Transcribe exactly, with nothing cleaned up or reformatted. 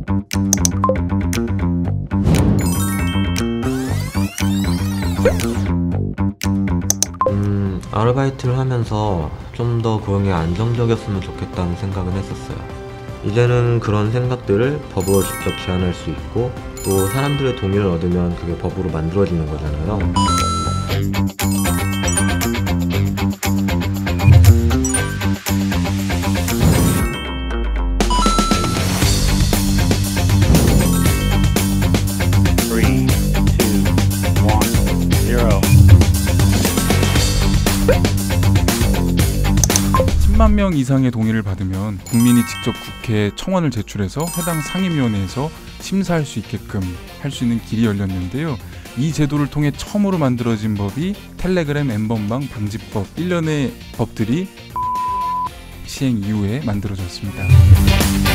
음, 아르바이트를 하면서 좀 더 고용이 안정적이었으면 좋겠다는 생각은 했었어요. 이제는 그런 생각들을 법으로 직접 제한할 수 있고, 또 사람들의 동의를 얻으면 그게 법으로 만들어지는 거잖아요. 십만 명 이상의 동의를 받으면 국민이 직접 국회에 청원을 제출해서 해당 상임위원회에서 심사할 수 있게끔 할 수 있는 길이 열렸는데요. 이 제도를 통해 처음으로 만들어진 법이 텔레그램 엠번방 방지법, 일련의 법들이 시행 이후에 만들어졌습니다.